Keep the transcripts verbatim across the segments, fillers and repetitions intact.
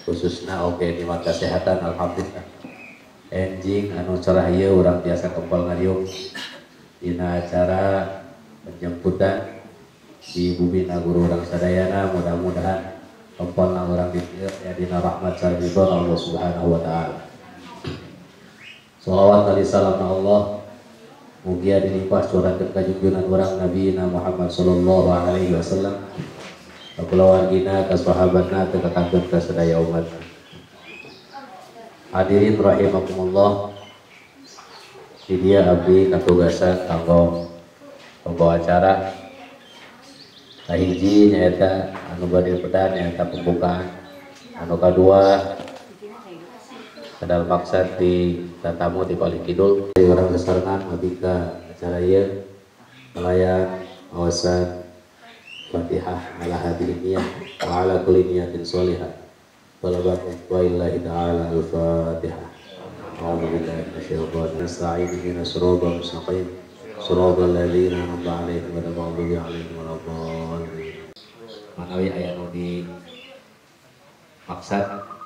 khususnya oke nikmat kesehatan alhamdulillah. Enjing anu cerah ieu urang biasa kempel ngariung dina acara penjemputan di bubina guru urang sadayana, mudah-mudahan kempelna urang dieu ya dina rahmat sareng ridho Allah Subhanahu wa taala. Shalawat kali salam Allah mugia dilimpah curahkeun ka junjungan urang Nabi Muhammad sallallahu alaihi wasallam, ka kulawargina, ka sahabatna, teu kakantun ka sadaya umat. Hadirin rahimakumullah, di dia abdi katugasan kanggo pembawa acara kahiji nyaeta anu bade pedan nyaeta pembukaan, anu kadua kadal maksad di tatamu di paling kidul orang kesarengan abdi ka acara ieu melayan awasan Fatihah ala hadiriniyah wa ala kulli niyatin sholihah. Talabat wa illahi ta'ala al-Fatihah. A'udzu billahi minasyaitonir rajim. Ihdinas siratal mustaqim. Siratal ladzina an'amta 'alaihim ghairil maghdubi 'alaihim waladdallin. Manawi aya nu di maksad.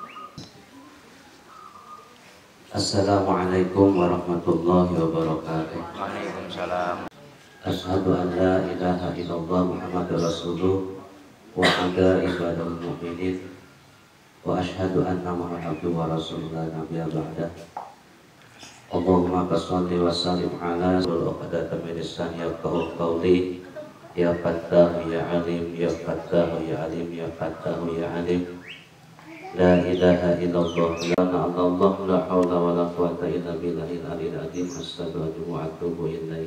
Assalamualaikum warahmatullahi wabarakatuh. Waalaikumsalam. Asyhadu an la ilaha illallah Muhammadur Rasulullah wa ada ibadul mu'minin wa asyhadu anna Muhammadan abduhu wa rasuluhu la nabiyya ba'dah. Allahumma shalli wa sallim ala uqdatan min lisani yafqahu qawli ya fattahu ya alim ya fattahu ya alim ya fattahu ya alim. La ilaha illallah ya Allah la haula wa la quwwata illa billahil aliyil azim. Astaghfirullahaladzim wa atubu ilaih.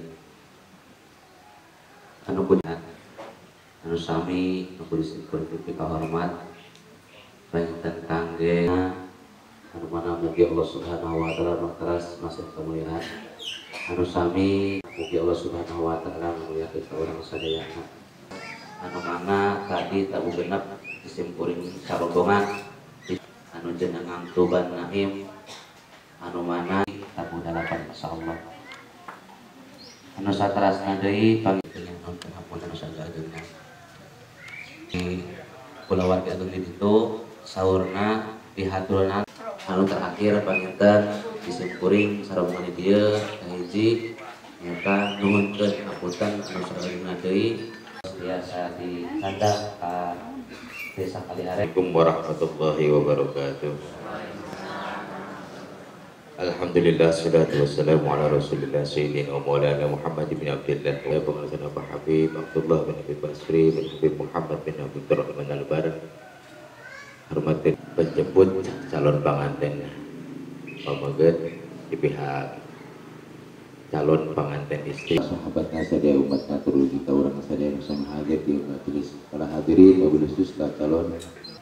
Anu pujian anu sami anu disebut pipi kahormat panjenengan kangge anu mana mugi Allah Subhanahu wa taala makras masih kemuliaan anu sami mugi Allah Subhanahu wa taala muliakeun ka urang sadayana anu mana tadi tabu genep disimpuring sarombongan anu jenengan Tuban Naim anu mana tabu dalapan insyaallah anu saterasna deui panggeukeun hapunten sadayana di kulawarga anu di ditu saurna dihaturna anu terakhir panginten disimpuring sarombongan dieu kahiji nyata nuhunkeun hapunten anu sadayana deui biasa dicandak ka desa Kalihare. Assalamualaikum warahmatullahi wabarakatuh. Alhamdulillah, salatu wassalamu ala rasulillah sayyidina maulana Muhammad bin Abdullah wa ibn Abi Habib Abdullah bin Abi Basri bin Habib Muhammad bin Abdurrahman al-Barak. Hormatin penjemput calon pengantin pameget di pihak calon pengantin istri sahabatnya saja umatnya turun di orang saja yang sama hadir di majelis para hadirin wabil khusus calon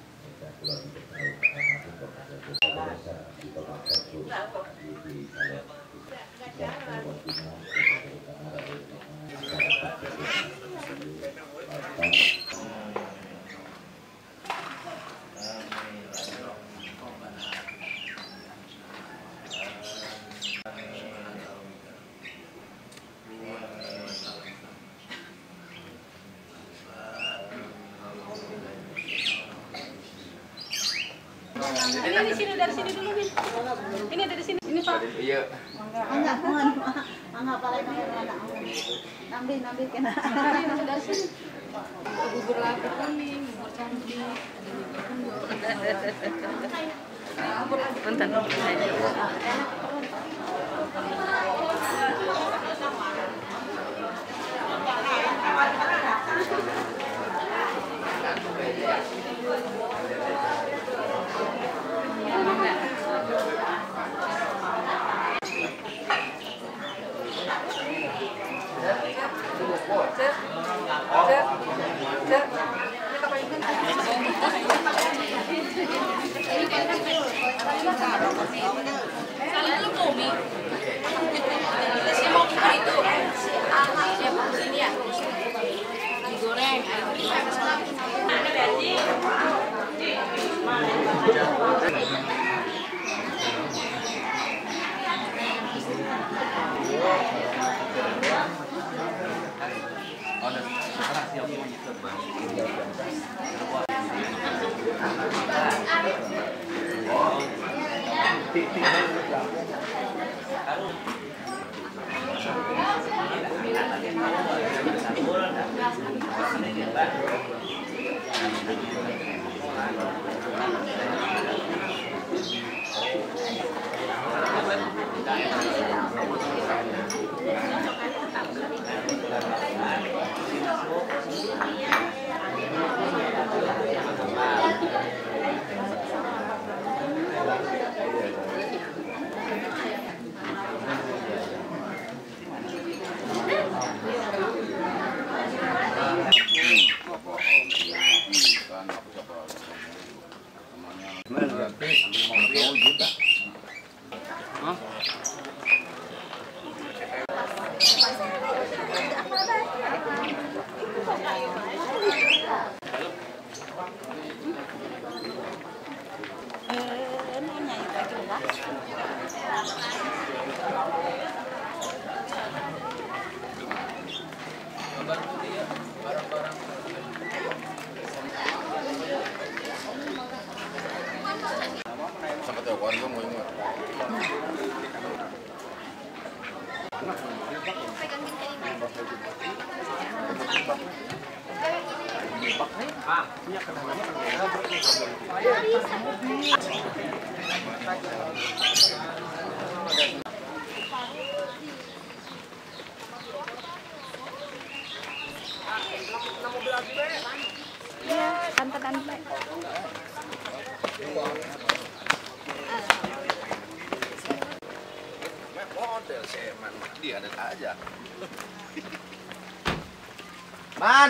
Ini di sini, dari sini dulu, Min. Ini dari sini, ini Pak. Iya. Enggak, mohon. Enggak apa lagi anak. Nambil, nambil kena. Dari sini. Bubur lagi kuning, bubur cantik. Bentar. Tante-tante. Model seman dia ada aja. Man.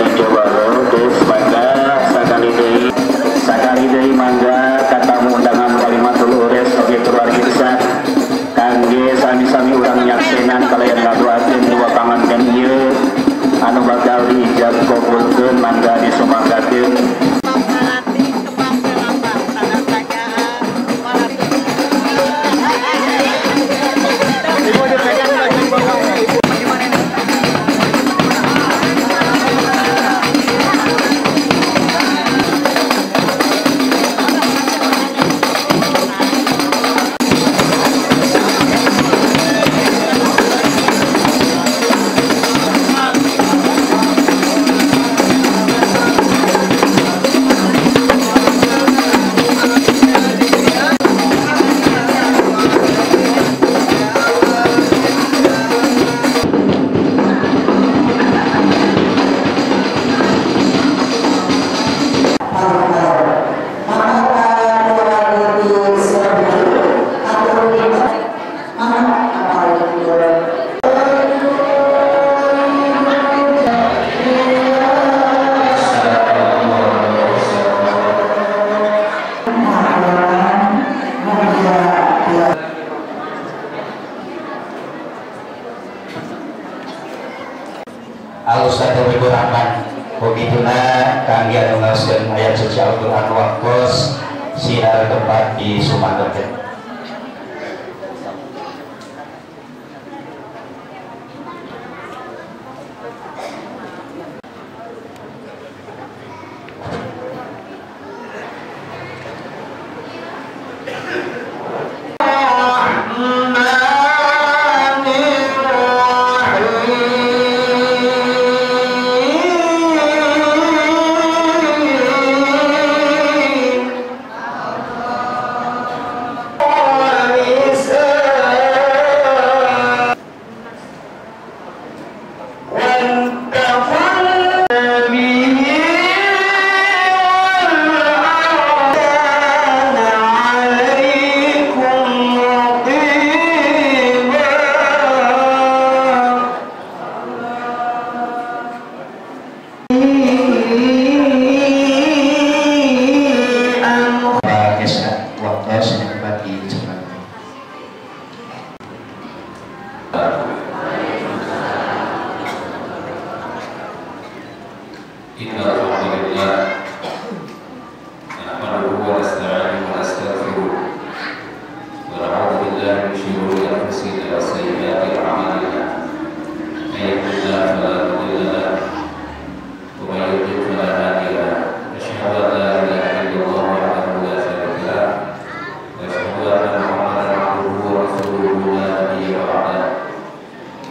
tinjau baru terus mangga sekali deui sekali deui mangga katamu undangan kalimatul ures oge keluarga besar kangge sami-sami urang nyaksenan kalian ngaduakeun dua panganten ieu anu bakal diijab kabulkeun mangga disumanggakeun. Al-Ustadz Habibur Rahman begituna kangge anu ngaoskeun ayat suci Al-Qur'an wakos sinar tempat di Sumangga.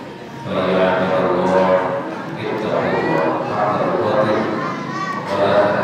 ولا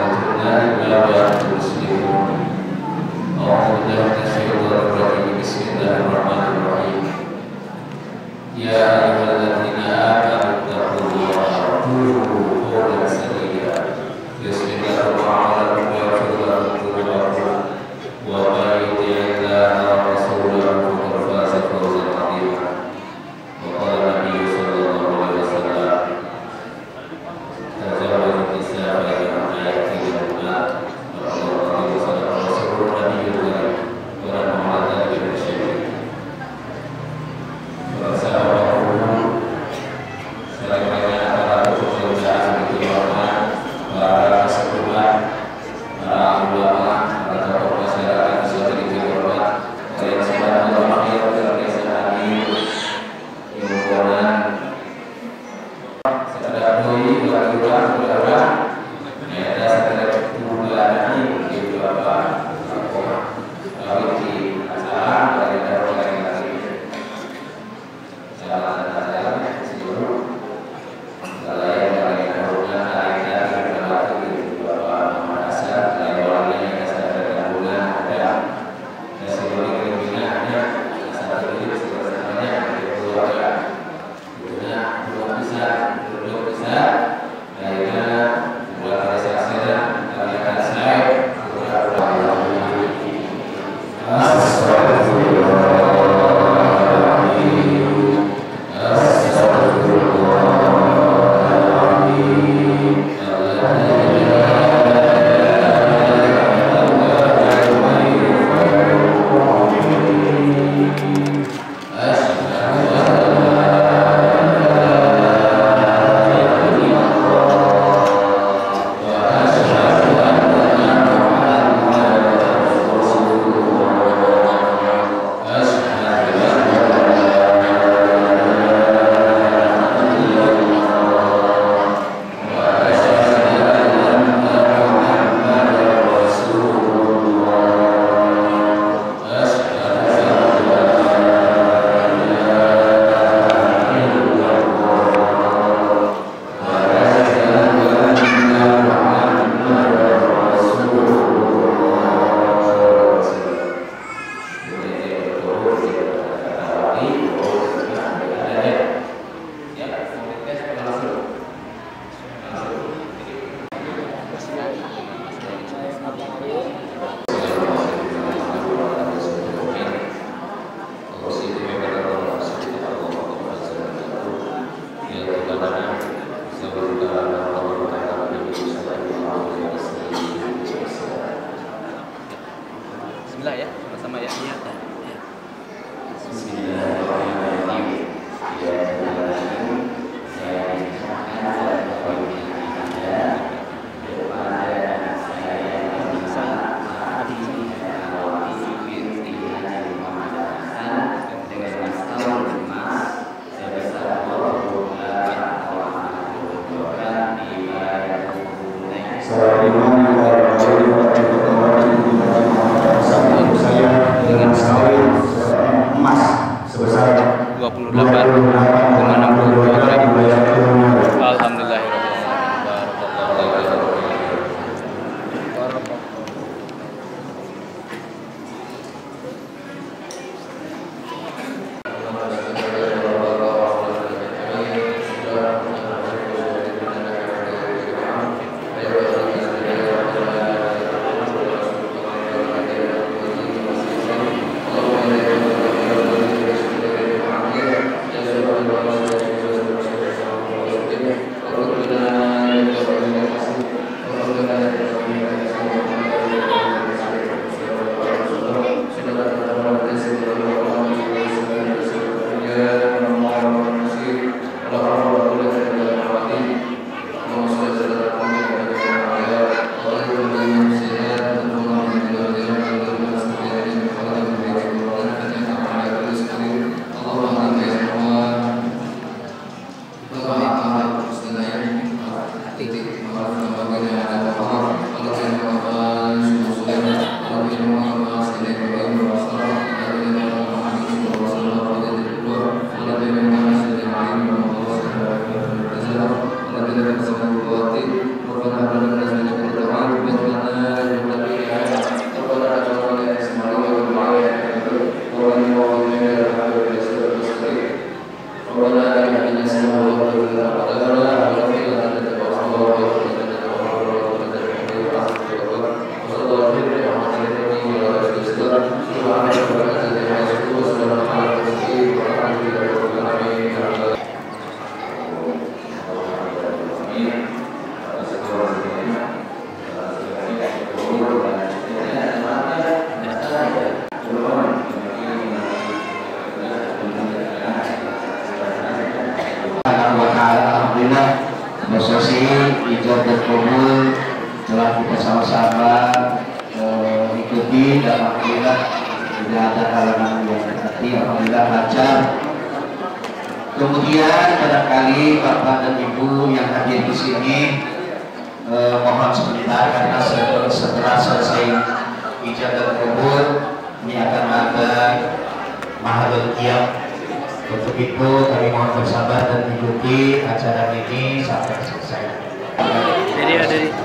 Alhamdulillah prosesi ijab dan kabul telah kita sama-sama eh, ikuti dan alhamdulillah tidak ada halangan yang berarti alhamdulillah lancar. Kemudian barangkali Bapak dan Ibu yang hadir di sini eh, mohon sebentar karena setelah selesai ijab dan kabul ini akan ada mahalul qiyam. Untuk itu kami mohon bersabar dan ikuti acara ini sampai selesai. Jadi ada di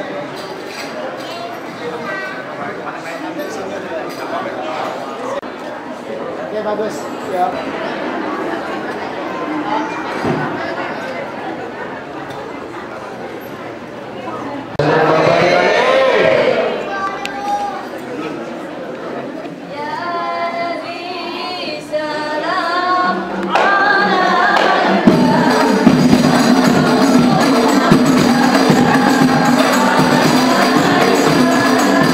ya bagus ya.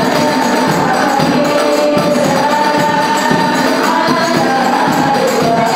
Yeah.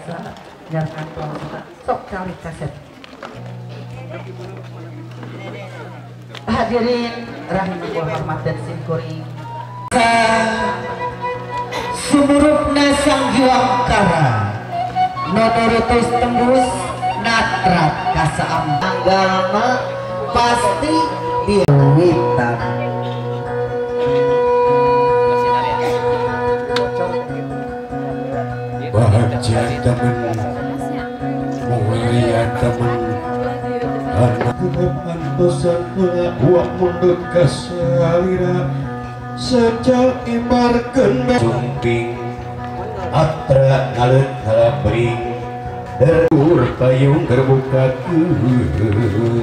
puasa nyaran puasa sok cari kaset. Hadirin rahimahullah hormat dan simkuring. Sumurupna sang giwangkara nonurutus tembus natrat kasaam tanggalna pasti diwitan. Bahagia teman, mulia teman, anak pantosan awak mundut kasalira sejak ibarkeun jumping atra ngalet halabring derur payung gerbukakeun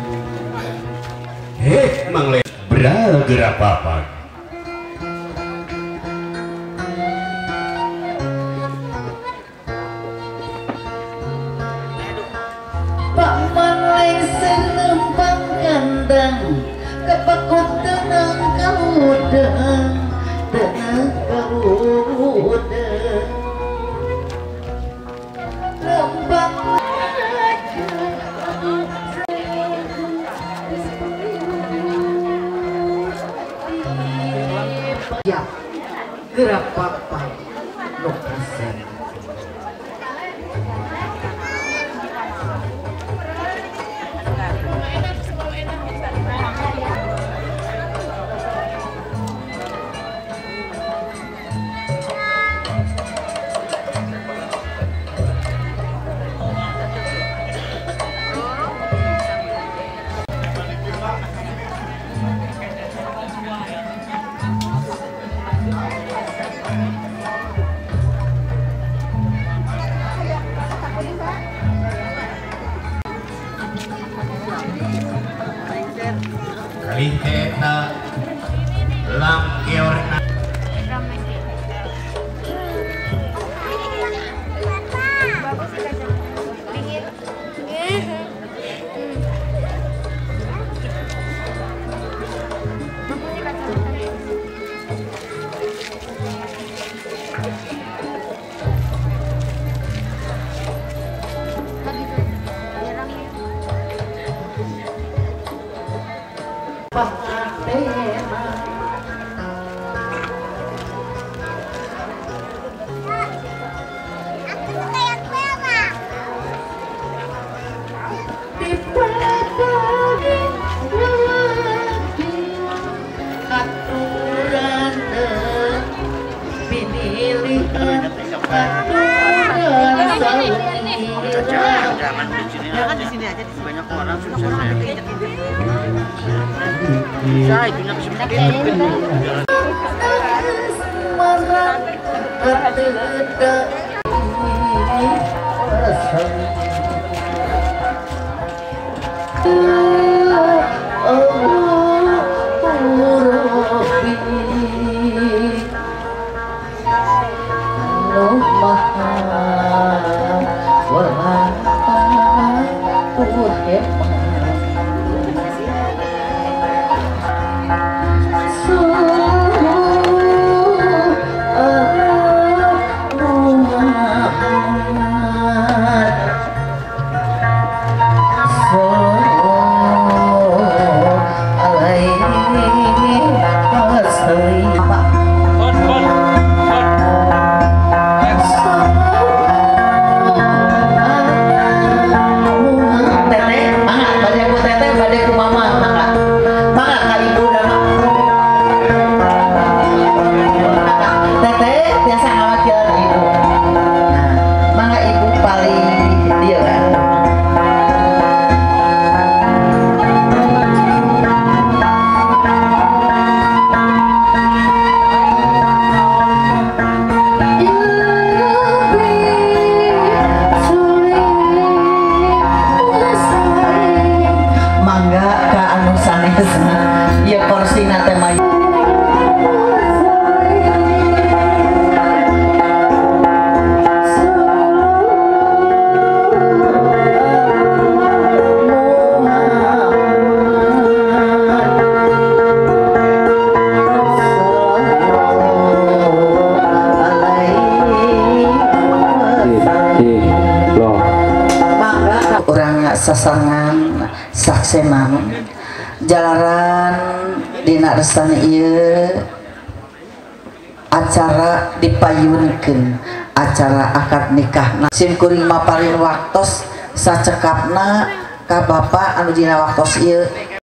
heh mangle beral gerapapan Senempang kandang kepakut tenang kaudang tenang kaudang lembang ya gerak papai lokasi kalihena langgeorna Jangan di sini aja, di sini. Banyak orang susah Orang saya. keinjak-injak. Saya punya kesempatan. So sasangan saksenan jalaran dina resana ieu acara dipayunkeun acara akad nikahna sim kuring maparin waktos sacekapna ka bapa anu dina waktos ieu